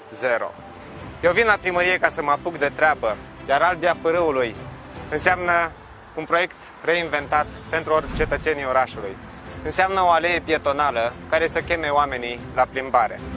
zero. Eu vin la primărie ca să mă apuc de treabă, iar Albia Pârâului înseamnă un proiect reinventat pentru cetățenii orașului. Înseamnă o alee pietonală care să cheme oamenii la plimbare.